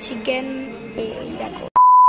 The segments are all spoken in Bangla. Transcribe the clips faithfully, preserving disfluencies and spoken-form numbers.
চিকেন এই দেখো।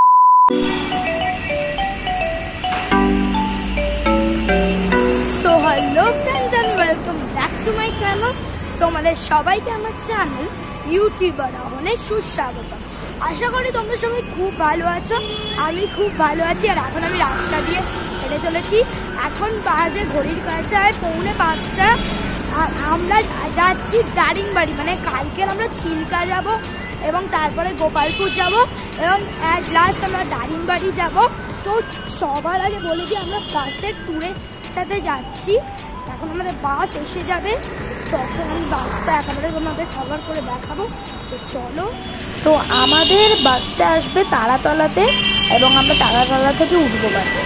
So hello friends and welcome back to my channel. তোমাদের সবাইকে আমার চ্যানেল ইউটিউবার অনেক সুস্বাগত। আশা করি তোমরা সবাই খুব ভালো আছো, আমি খুব ভালো আছি। আর এখন আমি রাস্তা দিয়ে হেঁটে চলেছি। এখন বাজে ঘড়ির কাঁটায় পৌনে পাঁচটা। আর আমরা যাচ্ছি দারিংবাড়ি, মানে কালকের আমরা চিল্কা যাব এবং তারপরে গোপালপুর যাব এবং অ্যাট লাস্ট আমরা দারিংবাড়ি যাব। তো সবার আগে বলে দিই, আমরা বাসের ট্যুরের সাথে যাচ্ছি। এখন আমাদের বাস এসে যাবে, তখন আমি বাসটা একেবারে তোমাদের কভার করে দেখাবো। তো চলো। তো আমাদের বাসটা আসবে তারাতলাতে এবং আমরা তারাতলা থেকে উঠবো বাসে।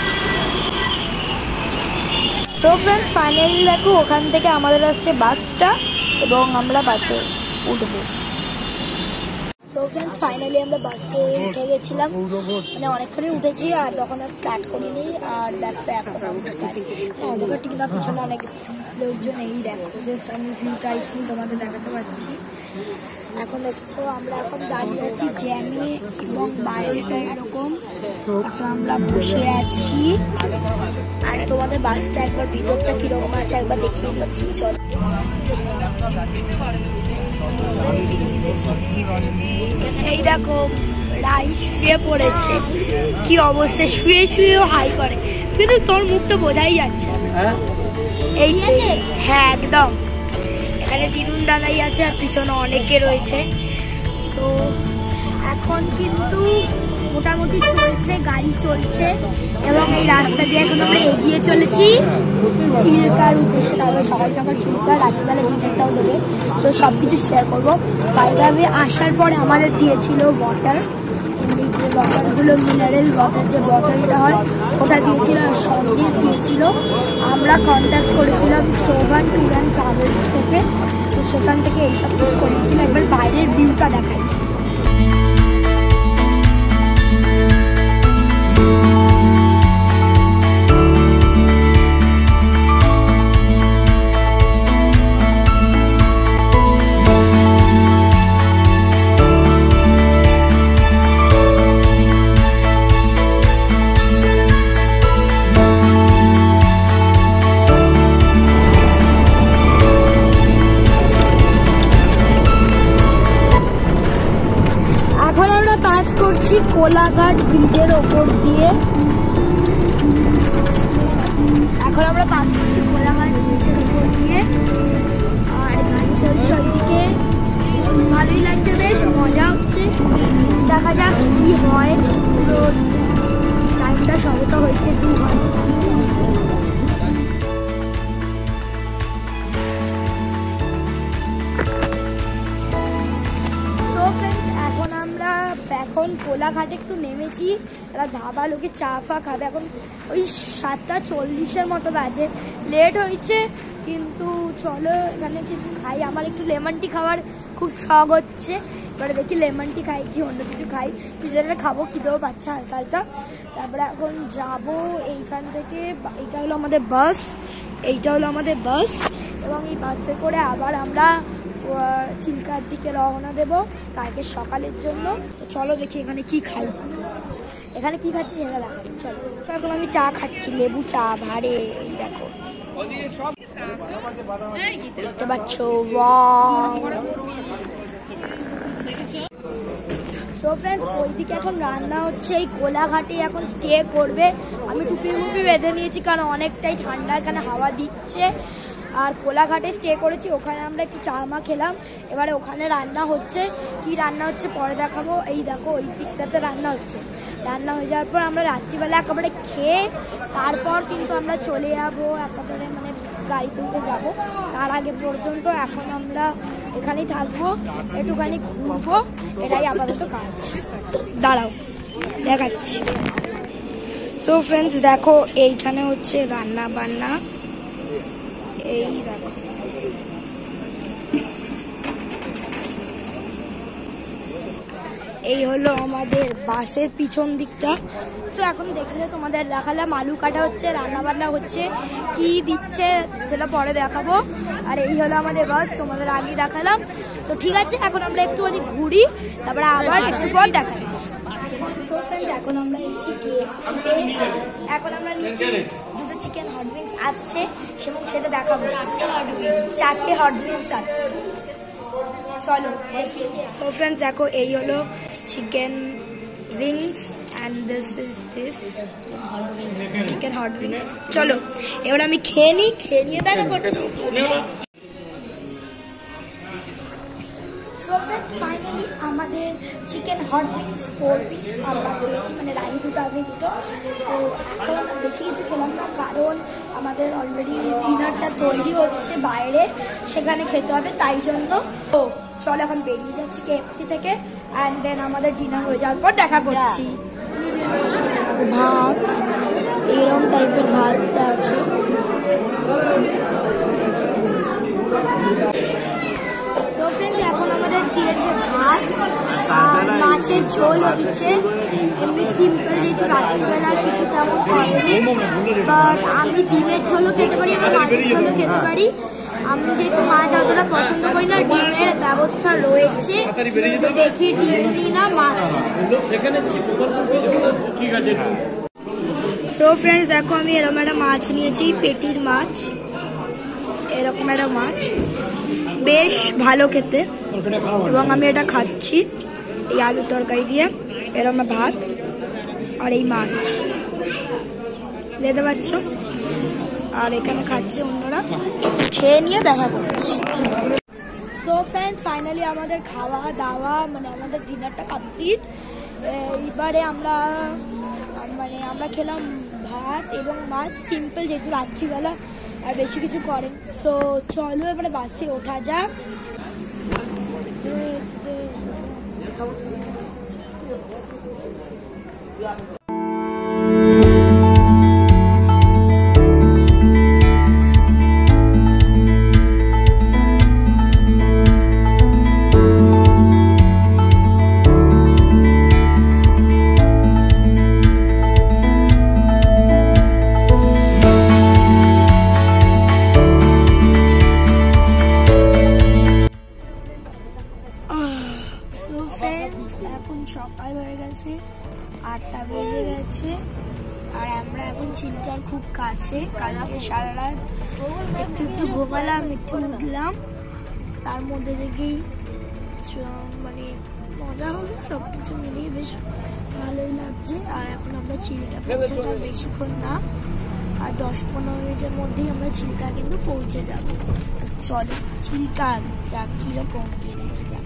তো ফ্রেন্ডস ফাইনালি দেখো ওখান থেকে আমাদের আসছে বাসটা এবং আমরা বাসে উঠবো। তো ফ্রেন্ডস ফাইনালি আমরা বাসে উঠে গেছিলাম, মানে অনেকক্ষণই উঠেছি আর তখন আর স্টার্ট করিনি। আর দেখো এখন অন্ধকার টিকিটার পিছনে অনেক লোকজন, এই দেখো জাস্ট আমি ভিউটা একটু তোমাদের দেখাতে পারছি। এখন দেখছো আমরা এখন দাঁড়িয়ে আছি জ্যামে এবং বাইরেটা এরকম। এখন আমরা বসে আছি আর তোমাদের বাসটা একবার ভিতরটা কিরকম আছে একবার দেখিয়ে দিচ্ছি। চলো। এই দেখো রাই শুয়ে পড়েছে, কি অবস্থা, শুয়ে শুয়েও হাই করে, কিন্তু তোর মুখটা বোঝাই যাচ্ছে। এই আছে, হ্যাঁ একদম। এখানে দিদুন দাদাই আছে আর পিছনে অনেকে রয়েছে। তো এখন কিন্তু মোটামুটি চলছে, গাড়ি চলছে এবং এই রাস্তা দিয়ে এখন আমরা এগিয়ে চলেছি চিল্কার উদ্দেশ্যে। তারপরে সকাল সকাল চিল্কা, রাত্রিবেলা ডিনারটাও দেবে, তো সব কিছু শেয়ার করবো। বাইরে আসার পরে আমাদের দিয়েছিল ওয়াটার, এই যে ওয়াটারগুলো মিনারেল ওয়াটার যে বটলটা হয় ওটা দিয়েছিল, আর সন্দেশ দিয়েছিল। আমরা কন্ট্যাক্ট করেছিলাম শোভান ট্যুর অ্যান্ড ট্রাভেলস থেকে, তো সেখান থেকে এইসব কিছু করেছিল। একবার বাইরের ভিউটা দেখাই। কোলাঘাট ব্রিজের ওপর দিয়ে এখন আমরা পাস করছি কোলাঘাট ব্রিজের ওপর দিয়ে, আর গাড়ি চলছে ওইদিকে। ভালোই লাগছে, বেশ মজা হচ্ছে। দেখা যাক কি হয়। পুরো টাইমটা সবটা হয়েছে দু ঘন্টা। এখন কোলাঘাটে একটু নেমেছি, এরা ধাবা লোকে চা ফা খাবে। এখন ওই সাতটা চল্লিশের মতো বাজে, লেট হয়েছে, কিন্তু চলো এখানে কিছু খাই। আমার একটু লেমন টি খাওয়ার খুব শখ হচ্ছে, এবারে দেখি লেমন টি খাই কি অন্য কিছু খাই। কিছু একটা খাবো, খিদেও পাচ্ছে হালকা হালকা। তারপরে এখন যাব এইখান থেকে, এইটা হলো আমাদের বাস, এইটা হলো আমাদের বাস এবং এই বাসে করে আবার আমরা চিল্কার দিকে রওনা দেবো কালকে সকালের জন্য। তো চলো দেখি এখানে কি খাই, এখানে কি খাচ্ছি সেটা দেখো। চলো, এখন আমি চা খাচ্ছি, লেবু চা ভারে। এই দেখো দেখতে পাচ্ছ, সো ফ্রেন্ডস ওইদিকে এখন রান্না হচ্ছে। এই কোলাঘাটে এখন স্টে করবে। আমি টুপি মুপি বেঁধে নিয়েছি কারণ অনেকটাই ঠান্ডা, এখানে হাওয়া দিচ্ছে। আর কোলাঘাটে স্টে করেছি, ওখানে আমরা একটু চা মা খেলাম। এবারে ওখানে রান্না হচ্ছে, কি রান্না হচ্ছে পরে দেখাবো। এই দেখো ওই দিকটাতে রান্না হচ্ছে। রান্না হয়ে যাওয়ার পর আমরা রাত্রিবেলা একেবারে খেয়ে তারপর কিন্তু আমরা চলে যাবো একেবারে, মানে গাড়ি তুলতে যাব। তার আগে পর্যন্ত এখন আমরা এখানেই থাকবো, একটুখানি ঘুরবো, এটাই আপাতত কাজ। দাঁড়াও দেখাচ্ছি। সো ফ্রেন্ডস দেখো এইখানে হচ্ছে রান্না বান্না, এই দেখো এই হলো আমাদের বাসের পিছন দিকটা। তো এখন দেখলে তোমাদের দেখালাম, আলু কাটা হচ্ছে, রান্না বান্না হচ্ছে, কি দিচ্ছে সেটা পরে দেখাবো। আর এই হলো আমাদের বাস, তোমাদের আগে দেখালাম। তো ঠিক আছে, এখন আমরা একটুখানি ঘুরি, তারপরে আবার একটু পর দেখাচ্ছি। সো ফ্রেন্ডস, এখন আমরা এসেছি কেএফসিতে। এখন আমরা নিচে দুটো চিকেন হট উইংস আসছে এবং সেটা দেখাবো। চারটে হট উইংস চারটে হট উইংস আসছে, চলো দেখি। সো ফ্রেন্ডস, দেখো এই হলো chicken wings and this is this chicken hot wings. চলো এবার আমি খেয়ে নিই, খেয়ে নিয়ে দেখা করছি। সো ফ্রেন্ডস, ফাইনালি আমাদের chicken hot wings four piece আমরা খেয়েছি, মানে রাহি দুটো আমি দুটো। তো এখন বেশি কিছু খেলাম না, কারণ আমাদের অলরেডি ডিনারটা তৈরি হচ্ছে বাইরে, সেখানে খেতে হবে, তাই জন্য। তো চলো এখন বেরিয়ে যাচ্ছি কেএফসি থেকে, অ্যান্ড দেন আমাদের ডিনার হয়ে যাওয়ার পর দেখা করছি। ভাত এরকম টাইপের ভাতটা আছে, এখন আমাদের দিয়েছে ভাত আর মাছের ঝোল হচ্ছে, এমনি সিম্পল, যেহেতু রাত্রিবেলার কিছু তেমন করেনি। বাট আমি ডিমের ঝোলও খেতে পারি, আমি মাছের ঝোলও খেতে পারি। আমি যেহেতু মাছ অতটা পছন্দ করি না, ডিমের ব্যবস্থা রয়েছে, তো দেখি ডিম নিই না মাছ। তো ফ্রেন্ডস, দেখো আমি এরকম একটা মাছ নিয়েছি, পেটির মাছ, এরকম একটা মাছ, বেশ ভালো খেতে, এবং আমি এটা খাচ্ছি এই আলু তরকারি দিয়ে, এরকম ভাত আর এই মাছ দেখতে পাচ্ছ, আর এখানে খাচ্ছে অন্যরা, খেয়ে নিয়ে দেখা করছি। সো ফ্রেন্ডস, ফাইনালি আমাদের খাওয়া দাওয়া মানে আমাদের ডিনারটা কমপ্লিট। এবারে আমরা মানে আমরা খেলাম ভাত এবং মাছ, সিম্পল, যেহেতু রাত্রিবেলা আর বেশি কিছু করেন। সো চলো এবারে বাসে ওঠা যাক। এখন সকাল হয়ে গেছে, আটটা বেজে গেছে, আর আমরা এখন চিল্কার খুব কাছে, কালকে সারা রাত একটু একটু ঘুমালাম, একটু উঠলাম, তার মধ্যে থেকেই মানে মজা হলো, সব কিছু মিলিয়ে বেশ ভালোই লাগছে। আর এখন আমরা চিল্কা পৌঁছাতে আর বেশিক্ষণ না, আর দশ পনেরো মিনিটের মধ্যেই আমরা চিল্কা কিন্তু পৌঁছে যাবো। চলো চিল্কা যা কিরকম গিয়ে দেখা যাক।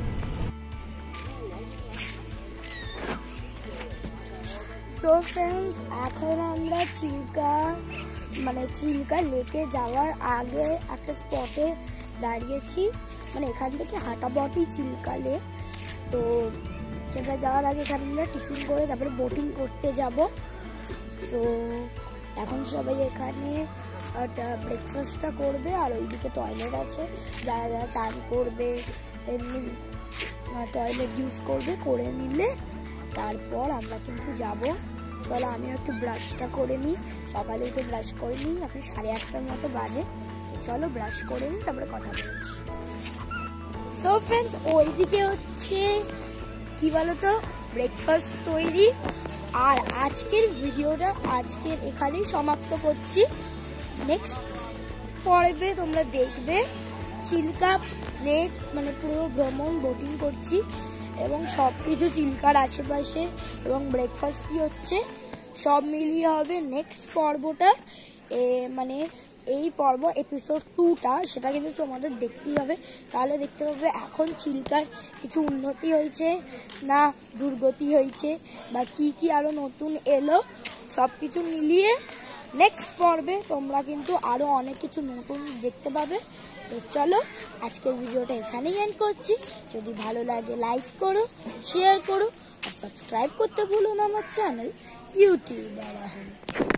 সো ফ্রেন্ডস, এখন আমরা চিল্কা মানে চিল্কা লেকে যাওয়ার আগে একটা স্পটে দাঁড়িয়েছি, মানে এখান থেকে হাঁটা পথই চিল্কা লেক। তো সেটা যাওয়ার আগে এখানে আমরা টিফিন করে তারপরে বোটিং করতে যাব। তো এখন সবাই এখানে ব্রেকফাস্টটা করবে, আর ওইদিকে টয়লেট আছে, যারা যারা চান করবে এমনি টয়লেট ইউজ করবে, করে নিলে তারপর আমরা কিন্তু যাব। চলো আমি একটু ব্রাশটা করে নিই, সকালে একটু ব্রাশ করে নিই, এখন সাড়ে আটটার মতো বাজে। চলো ব্রাশ করে নিই, তারপরে কথা বলছি। সো ফ্রেন্ডস, ওইদিকে হচ্ছে কি বলতো ব্রেকফাস্ট তৈরি। আর আজকের ভিডিওটা আজকের এখানেই সমাপ্ত করছি। নেক্সট পর্বে তোমরা দেখবে চিল্কা লেক মানে পুরো ভ্রমণ, বোটিং করছি এবং সব কিছু চিল্কার আশেপাশে, এবং ব্রেকফাস্ট কি হচ্ছে সব মিলিয়ে হবে নেক্সট পর্বটা। এ মানে এই পর্ব এপিসোড টুটা, সেটা কিন্তু তোমাদের দেখতেই হবে, তাহলে দেখতে পাবে এখন চিল্কার কিছু উন্নতি হয়েছে না দুর্গতি হয়েছে, বা কি কি আরও নতুন এলো, সব কিছু মিলিয়ে নেক্সট পর্বে তোমরা কিন্তু আরও অনেক কিছু নতুন দেখতে পাবে। তো চলো আজকের ভিডিওটা এখানেই এন্ড করছি। যদি ভালো লাগে লাইক করো, শেয়ার করো, আর সাবস্ক্রাইব করতে ভুলো না আমার চ্যানেল ইউটিউব।